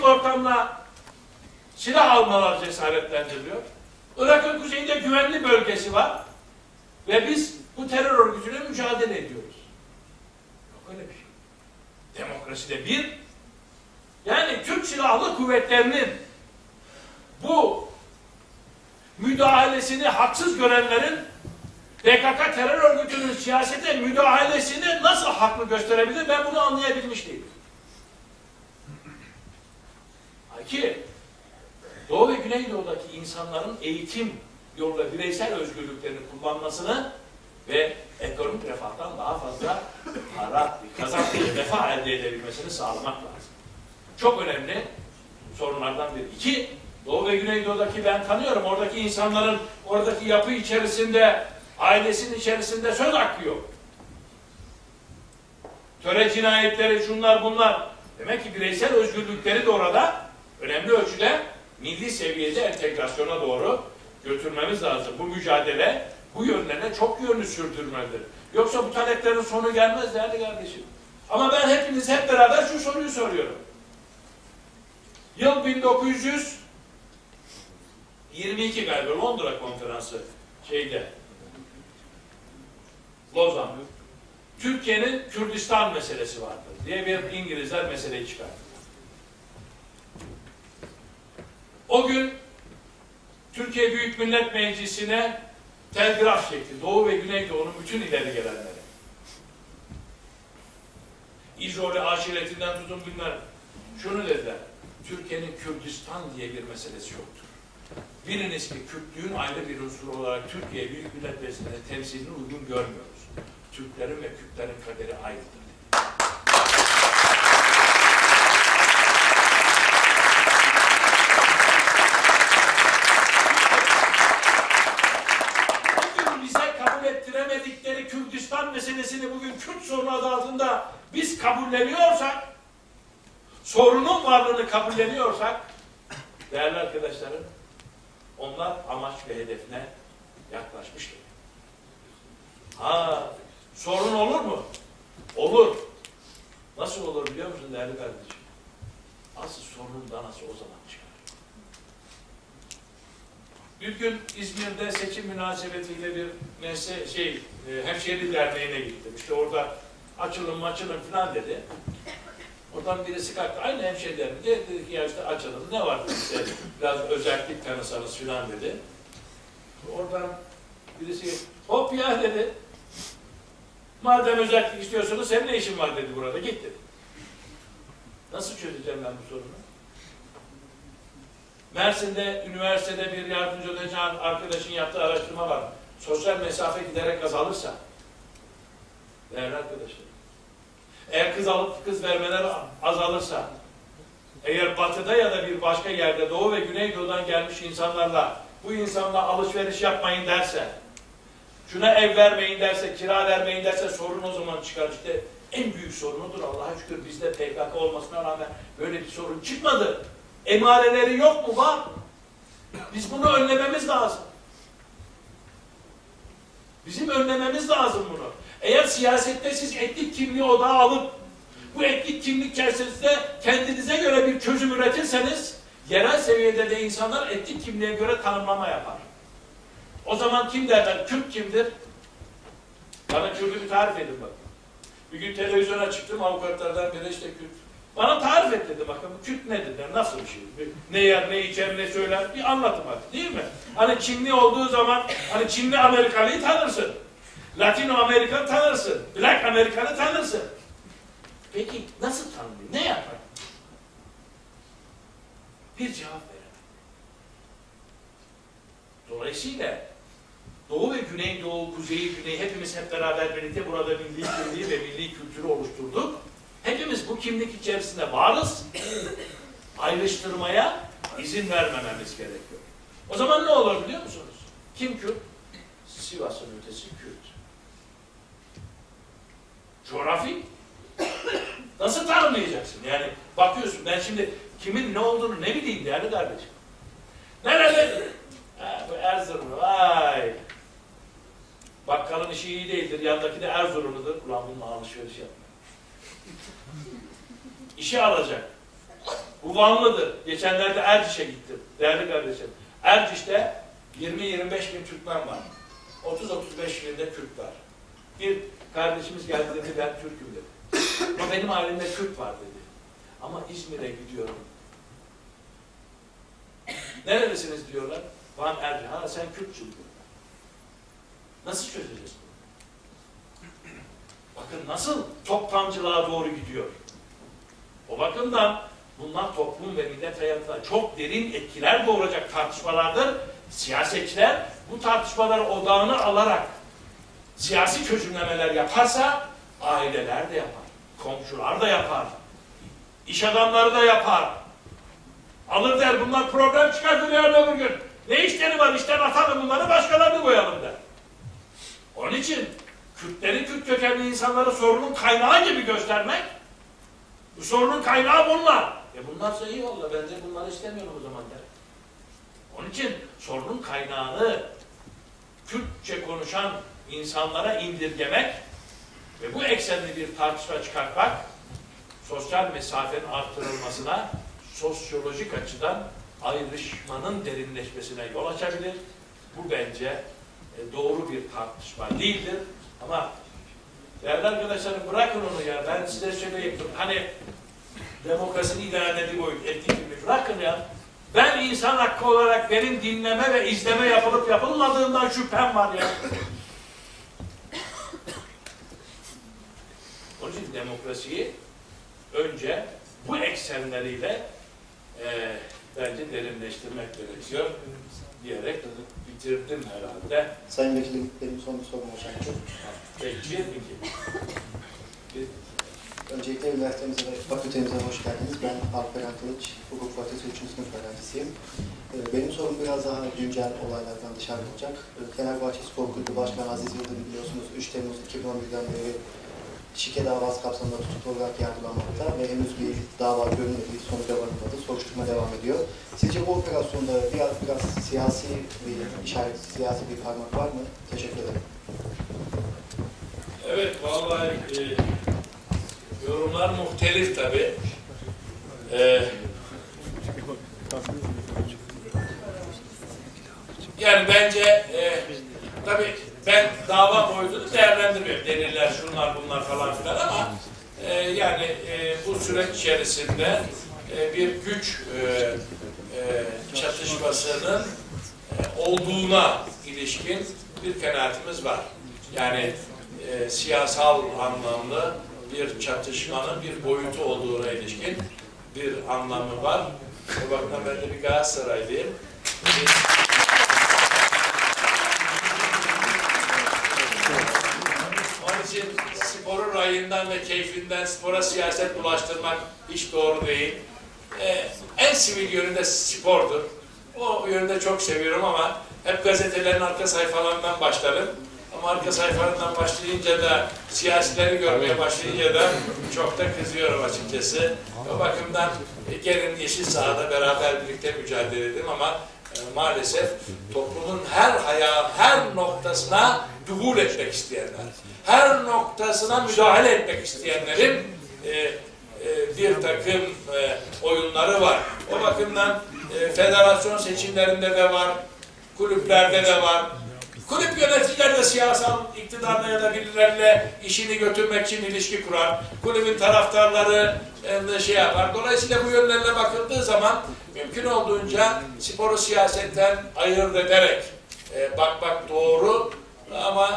politik ortamla silah almalar cesaretlendiriliyor. Irak'ın kuzeyinde güvenli bölgesi var ve biz bu terör örgütüyle mücadele ediyoruz. Yok öyle bir şey. Demokraside bir, yani Türk Silahlı Kuvvetleri'nin bu müdahalesini haksız görenlerin PKK terör örgütünün siyasete müdahalesini nasıl haklı gösterebilir? Ben bunu anlayabilmiş değilim. Ki Doğu ve Güneydoğu'daki insanların eğitim yoluyla bireysel özgürlüklerini kullanmasını ve ekonomik refahtan daha fazla para kazanmayı, refah elde edebilmesini sağlamak lazım. Çok önemli sorunlardan biri. İki, Doğu ve Güneydoğu'daki ben tanıyorum. Oradaki insanların oradaki yapı içerisinde, ailesinin içerisinde söz hakkı yok. Töre cinayetleri, şunlar bunlar. Demek ki bireysel özgürlükleri de orada önemli ölçüde milli seviyede entegrasyona doğru götürmemiz lazım. Bu mücadele bu yönlerine çok yönlü sürdürmelidir. Yoksa bu taleplerin sonu gelmez değerli kardeşim. Ama ben hepiniz hep beraber şu soruyu soruyorum. Yıl 1922 galiba Londra konferansı Lozan. Türkiye'nin Kürdistan meselesi vardır diye bir İngilizler meseleyi çıkarttı. O gün Türkiye Büyük Millet Meclisi'ne telgraf çekti. Doğu ve Güneydoğu'nun bütün ileri gelenleri. İzole aşiretinden tutun bunlar. Şunu dediler. Türkiye'nin Kürdistan diye bir meselesi yoktur. Biliniz ki Kürtlüğün ayrı bir unsur olarak Türkiye Büyük Millet Meclisi'ne temsilini uygun görmüyoruz. Türklerin ve Kürtlerin kaderi ayrıdır. Kürdistan meselesini bugün Kürt sorunu adı altında biz kabulleniyorsak, sorunun varlığını kabulleniyorsak, değerli arkadaşlarım, onlar amaç ve hedefine yaklaşmıştır. Sorun olur mu? Olur. Nasıl olur biliyor musun değerli kardeşim? Asıl sorunun danası o zaman çıkar. Bir gün İzmir'de seçim münasebetiyle bir hemşehri derneğine gittim. İşte orada açılın falan dedi. Oradan birisi kalktı. Aynı hemşehri derneği dedi ki ya işte açılın ne var işte biraz özellik tanısanız falan dedi. Oradan birisi hop ya dedi. Madem özellik istiyorsanız senin ne işin var dedi burada. Git dedi. Nasıl çözeceğim ben bu sorunu? Mersin'de, üniversitede bir yardımcı öğrenci arkadaşın yaptığı araştırma var. Sosyal mesafe giderek azalırsa, değerli arkadaşlar, eğer kız alıp kız vermeler azalırsa, eğer batıda ya da bir başka yerde Doğu ve Güneydoğu'dan gelmiş insanlarla, bu insanla alışveriş yapmayın derse, şuna ev vermeyin derse, kira vermeyin derse sorun o zaman çıkar. İşte en büyük sorunudur. Allah'a şükür bizde PKK olmasına rağmen böyle bir sorun çıkmadı. Emareleri yok mu? Var. Biz bunu önlememiz lazım. Bizim önlememiz lazım bunu. Eğer siyasette siz etnik kimliği odağa alıp bu etnik kimlik içerisinde kendinize göre bir çözüm üretirseniz yerel seviyede de insanlar etnik kimliğe göre tanımlama yapar. O zaman kim derler? Kürt kimdir? Bana Kürt'ü bir tarif edin bakın. Bir gün televizyona çıktım, avukatlardan biri işte Kürt. Bana tarif et dedi bakın, bu Kürt nedir? Nasıl bir şey? Ne yer, ne içer, ne söyler? Bir anlatım hadi, değil mi? Hani Çinli olduğu zaman, hani Çinli Amerikalıyı tanırsın. Latino Amerikan tanırsın. Black Amerikan'ı tanırsın. Peki nasıl tanımlıyor? Ne yapar? Bir cevap veremem. Dolayısıyla Doğu ve Güneydoğu, Kuzeyi, Güney hepimiz hep beraber birlikte burada milli kimliği ve milli kültürü oluşturduk. Hepimiz bu kimlik içerisinde varız. Ayrıştırmaya izin vermememiz gerekiyor. O zaman ne olur biliyor musunuz? Kim Kürt? Sivas'ın ötesi Kürt. Coğrafi. Nasıl tanımlayacaksın? Yani bakıyorsun ben şimdi kimin ne olduğunu ne bileyim değerli kardeşim. Nerede? Bu Erzurum. Vay. Bakkalın işi iyi değildir. Yandaki de Erzurumludur. Ulan bununla alışveriş yapma. İşe alacak. Bu Vanlıdır. Geçenlerde Erciş'e gittim. Değerli kardeşim. Erciş'te 20-25 bin Türkmen var. 30-35 bin de Kürt var. Bir kardeşimiz geldi dedi, ben Türk'üm dedi. Ama benim ailemde Kürt var dedi. Ama İzmir'e gidiyorum. Nerelisiniz diyorlar. Van Ercih. Ha sen Kürtçün diyor. Nasıl çözeceğiz bunu? Bakın nasıl toptancılığa doğru gidiyor. O bakımdan bunlar toplum ve millet hayatına çok derin etkiler doğuracak tartışmalardır. Siyasetçiler bu tartışmaları odağına alarak siyasi çözümlemeler yaparsa aileler de yapar, komşular da yapar, iş adamları da yapar. Alır der bunlar problem çıkartır yarın öbür gün. Ne işleri var işten atalım bunları başkalarını koyalım der. Onun için Kürtleri, Kürt kökenli insanları sorunun kaynağı gibi göstermek, bu sorunun kaynağı bunlar. Bunlarsa iyi valla ben de bunları istemiyorum o zaman der. Onun için sorunun kaynağını Kürtçe konuşan insanlara indirgemek ve bu eksenli bir tartışma çıkartmak sosyal mesafenin arttırılmasına, sosyolojik açıdan ayrışmanın derinleşmesine yol açabilir. Bu bence doğru bir tartışma değildir. Ama değerli arkadaşlarım bırakın onu ya. Ben size söyleyeyim. Hani demokrasinin ilerlediği boyut ettiği gibi bırakın ya. Ben insan hakkı olarak benim dinleme ve izleme yapılıp yapılmadığından şüphem var ya. Onun için demokrasiyi önce bu eksenleriyle bence derinleştirmek gerekiyor diyerek bitirdim herhalde. Sayın Vekilim, benim son bir sorum olacak. Bekçi mi ki? Öncelikle üniversitemize ve fakültemize hoş geldiniz. Ben Alperen Kılıç, Hukuk Fakültesi 3. sınıf öğrencisiyim. Benim sorum biraz daha güncel olaylardan dışarı olacak. Fenerbahçe Spor Kulübü Başkanı Aziz Yıldırım biliyorsunuz 3 Temmuz 2011'den beri şike davası kapsamında tutuklu olarak yargılanmakta ve henüz bir dava görülmedi, sonuca varılmadı, soruşturma devam ediyor. Sizce bu operasyonda biraz siyasi bir işaret, siyasi bir parmak var mı? Teşekkür ederim. Evet, vallahi yorumlar muhtelif tabii. Yani bence tabii ben dava boyutunu değerlendirmiyorum. Deliller, şunlar, bunlar falan filan ama yani bu süreç içerisinde bir güç çatışmasının olduğuna ilişkin bir kanaatimiz var. Yani siyasal anlamda bir çatışmanın bir boyutu olduğuna ilişkin bir anlamı var. O bakımdan ben de bir Galatasaraylıyım. Onun için sporun rayından ve keyfinden spora siyaset bulaştırmak hiç doğru değil. En sivil yönü de spordur. O yönde çok seviyorum ama hep gazetelerin arka sayfalarından başlarım. Ama arka sayfalarından başlayınca da siyasileri görmeye başlayınca da çok da kızıyorum açıkçası. O bakımdan gelin yeşil sahada beraber birlikte mücadele edelim ama maalesef toplumun her noktasına duhul etmek isteyenler, her noktasına müdahale etmek isteyenlerin bir takım oyunları var. O bakımdan federasyon seçimlerinde de var, kulüplerde de var. Kulüp yöneticileri de siyasal iktidarla ya da birileriyle işini götürmek için ilişki kurar. Kulübün taraftarları şey yapar. Dolayısıyla bu yönlerine bakıldığı zaman mümkün olduğunca sporu siyasetten ayırt ederek bakmak doğru. Ama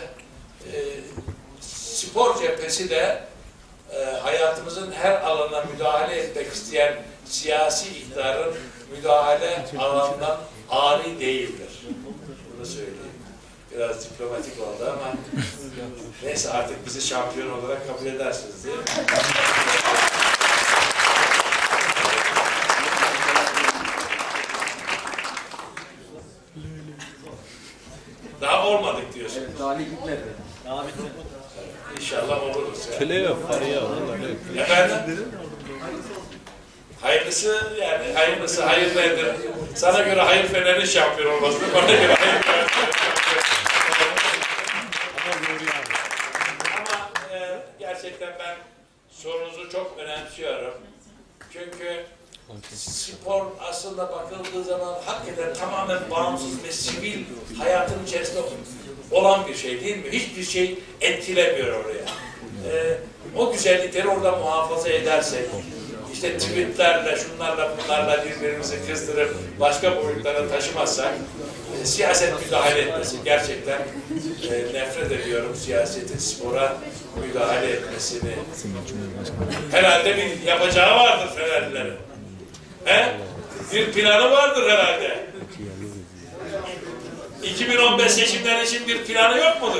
spor cephesi de hayatımızın her alanına müdahale etmek isteyen siyasi iktidarın müdahale alanından ari değildir. Bunu söyleyeyim. Biraz diplomatik oldu ama neyse artık bizi şampiyon olarak kabul edersiniz değil mi? Daha olmadık diyorsun. Evet, daha bitmedi. Daha bitmedi. İnşallah oluruz. Playoff var ya. Efendim? Hayırlısı yani hayırlısı hayırlıdır. Sana göre hayır Fener'in şampiyon olması, bana göre hayır Fener'in Ama gerçekten ben sorunuzu çok önemsiyorum. Çünkü spor aslında bakıldığı zaman hakikaten tamamen bağımsız ve sivil hayatın içerisinde olan bir şey değil mi? Hiçbir şey etkilemiyor oraya. O güzellikleri orada muhafaza edersek, işte tweetlerle, şunlarla, bunlarla birbirimizi kızdırıp başka boyutlara taşımazsak, siyaset müdahale etmesi gerçekten nefret ediyorum siyasetin spora müdahale etmesini. Herhalde bir yapacağı vardır Fenerlilerin. He? Bir planı vardır herhalde. 2015 seçimleri için bir planı yok mudur?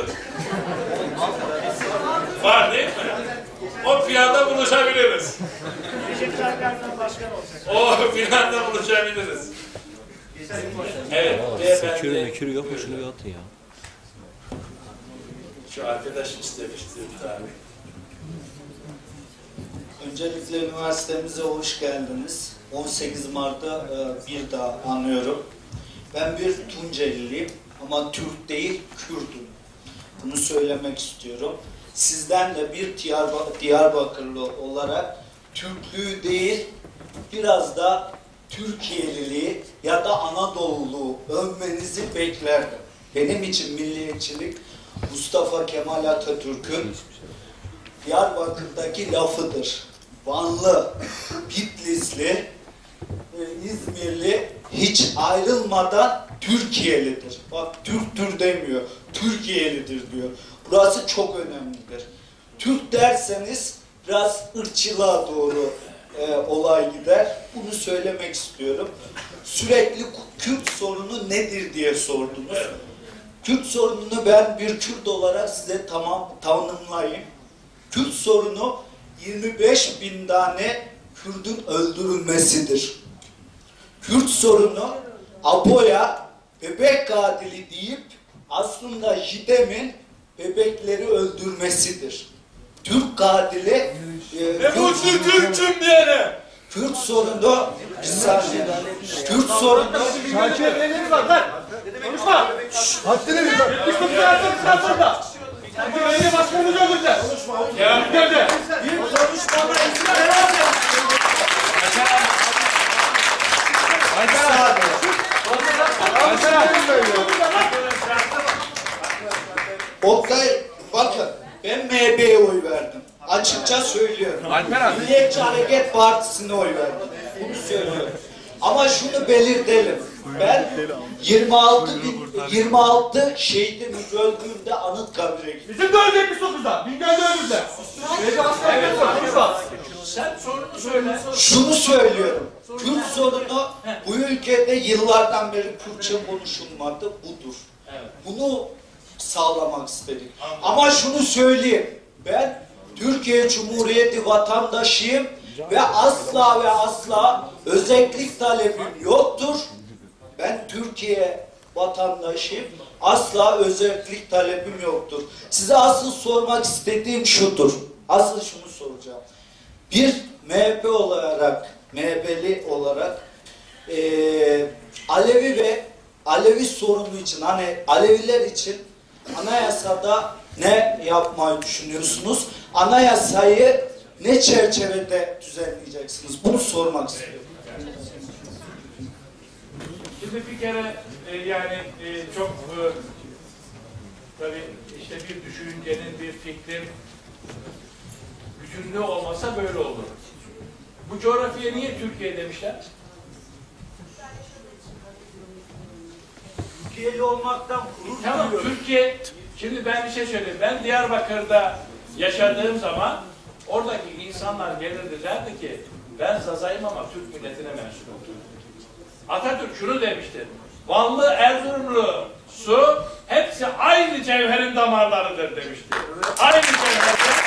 Var değil mi? O planda buluşabiliriz. O planda buluşabiliriz. Evet. Mekür yok mu? Şunu bir atın ya. Şu arkadaş istemişti abi. Öncelikle üniversitemize hoş geldiniz. 18 Mart'ta bir daha anıyorum. Ben bir Tunceliliyim ama Türk değil, Kürdüm. Bunu söylemek istiyorum. Sizden de bir Diyarbakırlı olarak Türklüğü değil, biraz da Türkiye'liliği ya da Anadolu'luğu övmenizi beklerdim. Benim için milliyetçilik Mustafa Kemal Atatürk'ün Diyarbakır'daki lafıdır. Vanlı, Bitlisli, İzmirli hiç ayrılmadan Türkiye'lidir. Bak Türktür demiyor, Türkiye'lidir diyor. Burası çok önemlidir. Türk derseniz biraz ırkçılığa doğru olay gider. Bunu söylemek istiyorum. Sürekli Kürt sorunu nedir diye sordunuz. Kürt sorununu ben bir Kürt olarak size tanımlayayım. Kürt sorunu 25.000 tane Kürt'ün öldürülmesidir. Kürt sorunu Apo'ya bebek katili deyip aslında Jidem'in bebekleri öldürmesidir. Türk katili Türk'üm diyene. Kürt sorunu bir saniye. Kürt sorunu Şarkıya var lan. Konuşma. Haddini bil. Konuşma bir daha sonra. Bu belediye başkanımız öldürdü. Konuşma. Ya Geldi. bir konuşmama izin veremem. Oktay, bakın ben MHP'ye oy verdim. Açıkça söylüyorum. Milliyetçi Hareket Partisi'ne oy verdim. Bunu söylüyorum. Ama şunu belirtelim. Ben 26 şehidimiz öldüğünde Anıtkabir'e gittim. Bizim de öldü 79'da. Bingöl'de öldürdüler. Evet, konuşma. sen sorunu söyle. Şunu söylüyorum. Kürt sorunu bu ülkede yıllardan beri Kürtçe konuşulmadı. Budur. Bunu sağlamak istedik. Ama şunu söyleyeyim. Ben Türkiye Cumhuriyeti vatandaşıyım ve asla ve asla özellik talebim yoktur. Ben Türkiye vatandaşıyım. Asla özellik talebim yoktur. Size asıl sormak istediğim şudur. Asıl şunu soracağım. Bir MHP olarak, MHP'li olarak Alevi ve Alevi sorunu için, hani Aleviler için anayasada ne yapmayı düşünüyorsunuz? Anayasayı ne çerçevede düzenleyeceksiniz? Bunu sormak istiyorum. Şimdi bir kere çok tabii işte bir düşüncenin, bir fikrin bütünlüğü olmasa böyle olur. Bu coğrafyaya niye Türkiye demişler? Türkiye'li olmaktan gurur Tamam, duyuyorum. Türkiye, şimdi ben bir şey söyleyeyim. Ben Diyarbakır'da yaşadığım zaman oradaki insanlar gelirdi derdi ki ben Zazayım ama Türk milletine mensubum. Atatürk şunu demiştir. Vanlı, Erzurumlu, su hepsi aynı cevherin damarlarıdır demiştir. Aynı cevherin.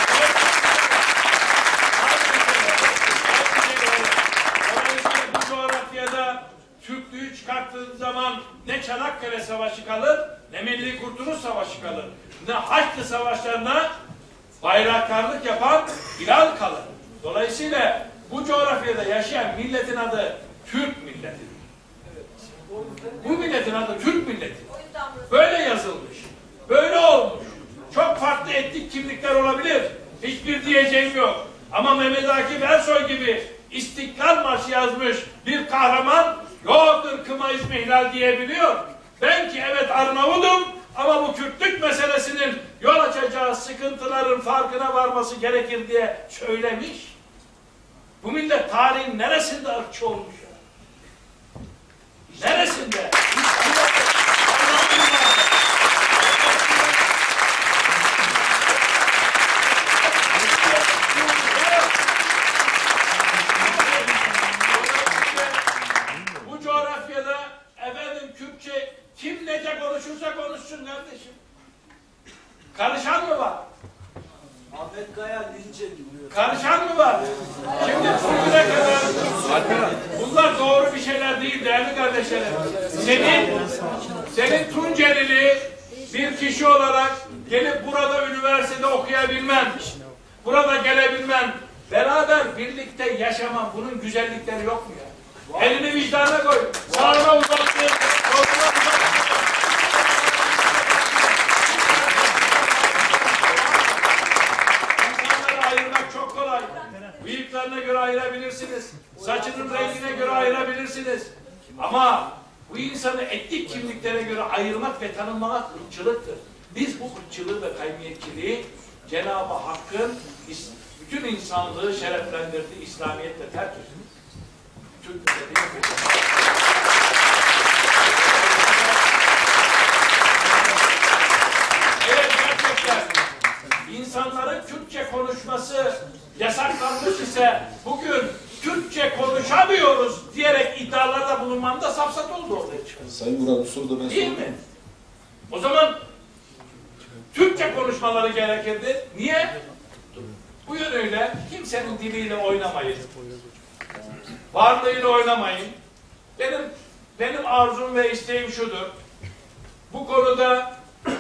Dolayısıyla bu coğrafyada Türklüğü çıkarttığın zaman ne Çanakkale Savaşı kalır, ne Milli Kurtuluş Savaşı kalır, ne Haçlı Savaşlarına bayraktarlık yapan Bilal kalır. Dolayısıyla bu coğrafyada yaşayan milletin adı Türk milleti. Bu milletin adı Türk milleti. Böyle yazılmış. Böyle olmuş. Çok farklı etnik kimlikler olabilir. Hiçbir diyeceğim yok. Ama Mehmet Akif Ersoy gibi İstiklal Marşı yazmış bir kahraman yok ırkıma izmihlal diyebiliyor. Ben ki evet Arnavudum ama bu Kürtlük meselesinin yol açacağı sıkıntıların farkına varması gerekir diye söylemiş. Bu millet tarihin neresinde ırkçı olmuş ya? Neresinde? Bu coğrafyada efendim Kürtçe kim nece konuşursa konuşsun kardeşim. Karışan mı var? Ahmet Kaya linç ediliyor. Karışan mı var? Şimdi bugüne kadar bunlar doğru bir şeyler değil değerli kardeşlerim. Senin Tuncelili bir kişi olarak gelip burada üniversitede okuyabilmen, burada gelebilmen, beraber birlikte yaşaman, bunun güzellikleri yok mu ya? Elini vicdanına koy. Sağına uzattı, soluna uzattı. İnsanları ayırmak çok kolay. Bıyıklarına göre ayırabilirsiniz. Saçının rengine göre ayırabilirsiniz. Ama bu insanı etnik kimliklere göre ayırmak ve tanımlamak ırkçılıktır. Biz bu ırkçılığı ve kaymiyetçiliği Cenab-ı Hakk'ın bütün insanlığı şereflendirdiği İslamiyetle terk ediyoruz. Evet gerçekten insanların Kürtçe konuşması yasaklanmış ise bugün Kürtçe konuşamıyoruz diyerek iddialarda bulunmam da safsat oldu ortaya çıkıyor. Sayın Murat bu soruda ben Değil mi? O zaman Türkçe konuşmaları gerekirdi. Niye? Bu yönüyle kimsenin diliyle oynamayın. Varlığıyla oynamayın. Benim arzum ve isteğim şudur. Bu konuda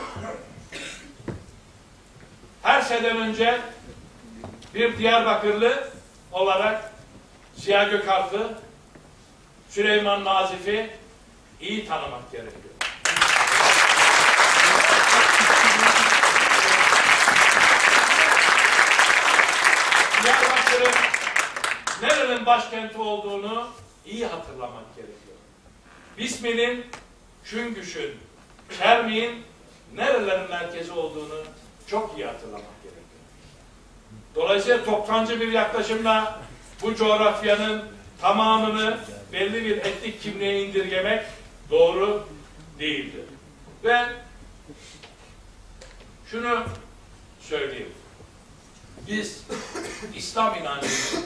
her şeyden önce bir Diyarbakırlı olarak Ziya Gökalp'ı, Süleyman Nazif'i iyi tanımak gerekiyor. Diyarbakır'ın nerenin başkenti olduğunu iyi hatırlamak gerekiyor. Bismil'in, Çüngüş'ün, Çermi'nin nerelerin merkezi olduğunu çok iyi hatırlamak gerekiyor. Dolayısıyla toptancı bir yaklaşımla bu coğrafyanın tamamını belli bir etnik kimliğe indirgemek doğru değildir. Ve şunu söyleyeyim. Biz İslam inancının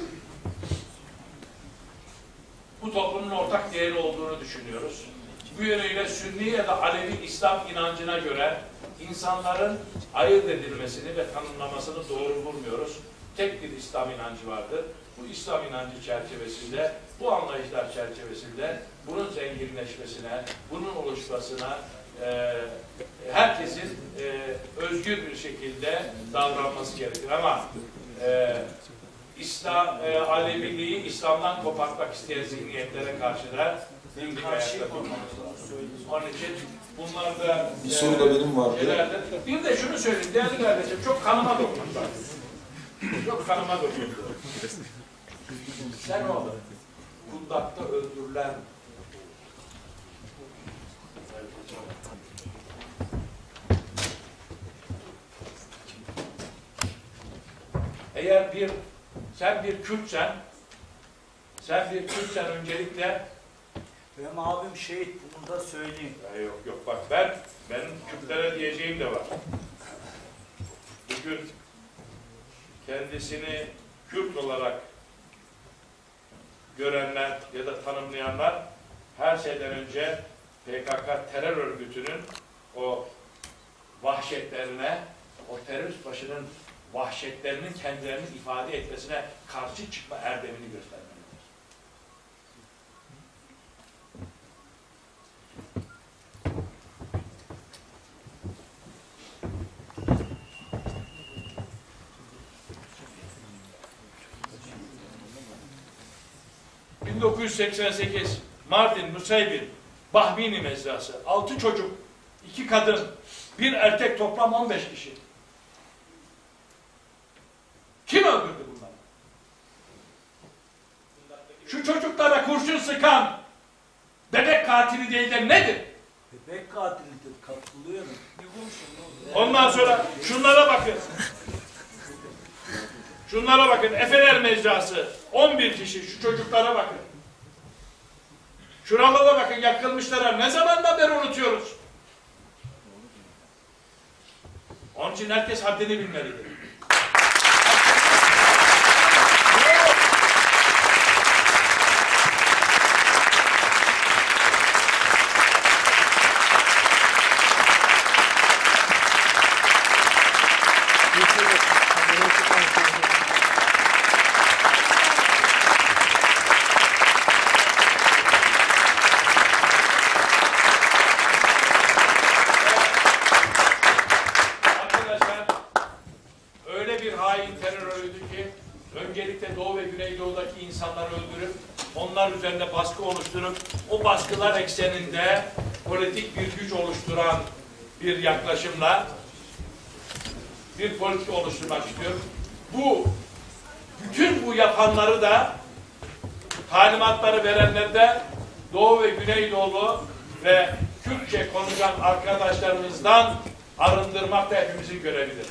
bu toplumun ortak değeri olduğunu düşünüyoruz. Bu yönüyle Sünni ya da Alevi İslam inancına göre insanların ayırt edilmesini ve tanımlamasını doğru bulmuyoruz. Tek bir İslam inancı vardır. Bu İslam inancı çerçevesinde, bu anlayışlar çerçevesinde bunun zenginleşmesine, bunun oluşmasına herkesin özgür bir şekilde davranması gerekir. Ama Aleviliği İslam'dan kopartmak isteyen zihniyetlere karşı da dimdik ayakta durmamız lazım. Onun için bunlar da bir soru da benim vardı. Bir de şunu söyleyeyim değerli kardeşim, çok kanıma dokundu. Çok kanıma dokundu. Sen o kundakta öldürülen eğer sen bir Kürtsen öncelikle Benim abim şehit, bunu da söyleyeyim. Yok bak benim Kürtlere diyeceğim de var. Bugün kendisini Kürt olarak görenler ya da tanımlayanlar her şeyden önce PKK terör örgütünün o vahşetlerine, o terörist başının vahşetlerinin kendilerini ifade etmesine karşı çıkma erdemini göstermelidir. ...1988 Mardin Nusaybin Bahmini mezrası, 6 çocuk, 2 kadın, 1 erkek, toplam 15 kişi. Kim öldürdü bunları? çocuklara kurşun sıkan bebek katili değil de nedir? Bebek katilidir, katılıyorum. Ondan sonra şunlara bakın. Şunlara bakın. Efeler Mecrası. 11 kişi. Şu çocuklara bakın. Şuralara bakın. Yakılmışlara. Ne zamandan beri unutuyoruz? Onun için herkes haddini bilmelidir. Öncelikle Doğu ve Güneydoğu'daki insanları öldürüp, onlar üzerinde baskı oluşturup, o baskılar ekseninde politik bir güç oluşturan bir yaklaşımla bir politika oluşturmak istiyor. Bütün bu yapanları da, talimatları verenler de Doğu ve Güneydoğu ve Kürtçe konuşan arkadaşlarımızdan arındırmak da hepimizin görevidir.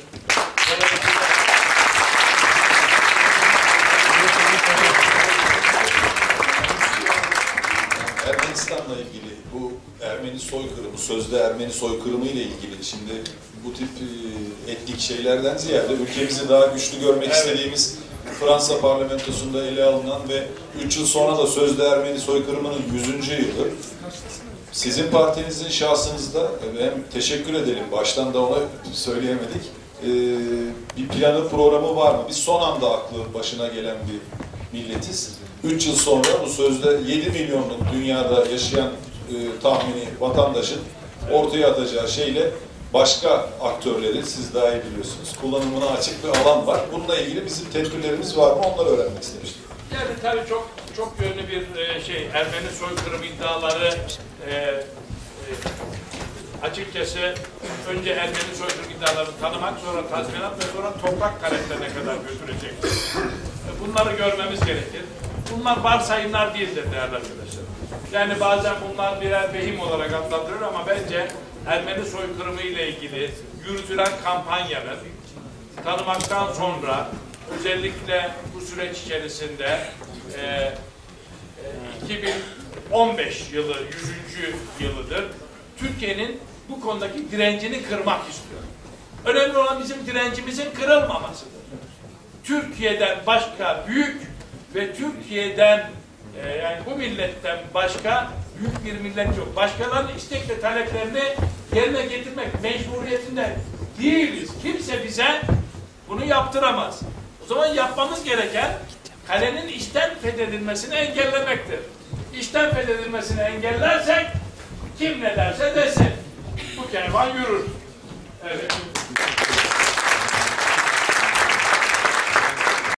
Ermenistan'la ilgili bu Ermeni soykırımı, sözde Ermeni soykırımı ile ilgili şimdi bu tip etnik şeylerden ziyade ülkemizi daha güçlü görmek istediğimiz Fransa parlamentosunda ele alınan ve 3 yıl sonra da sözde Ermeni soykırımının 100. yılı. Sizin partinizin şahsınızda hem teşekkür edelim, baştan da ona söyleyemedik. Bir planı, programı var mı? Biz son anda aklı başına gelen bir milletiz. 3 yıl sonra bu sözde 7 milyonluk dünyada yaşayan tahmini vatandaşın ortaya atacağı şeyle başka aktörleri, siz daha iyi biliyorsunuz, kullanımına açık bir alan var. Bununla ilgili bizim tedbirlerimiz var mı? Onları öğrenmek istemiştim. Yani tabii çok yönlü bir Ermeni soykırım iddiaları açıkçası önce Ermeni soykırım iddialarını tanımak, sonra tazminat ve sonra toprak taleplerine kadar götürecek. Bunları görmemiz gerekir. Bunlar varsayımlar değildir değerli arkadaşlar. Yani bazen bunlar birer vehim olarak adlandırılır ama bence Ermeni soykırımı ile ilgili yürütülen kampanyanın tanımaktan sonra özellikle bu süreç içerisinde 2015 yılı 100. yılıdır. Türkiye'nin bu konudaki direncini kırmak istiyor. Önemli olan bizim direncimizin kırılmamasıdır. Türkiye'den başka büyük ve Türkiye'den yani bu milletten başka büyük bir millet yok. Başkalarının istek ve taleplerini yerine getirmek mecburiyetinde değiliz. Kimse bize bunu yaptıramaz. O zaman yapmamız gereken kalenin içten fethedilmesini engellemektir. İçten fethedilmesini engellersek kim ne derse desin. Bu kervan yürür. Evet.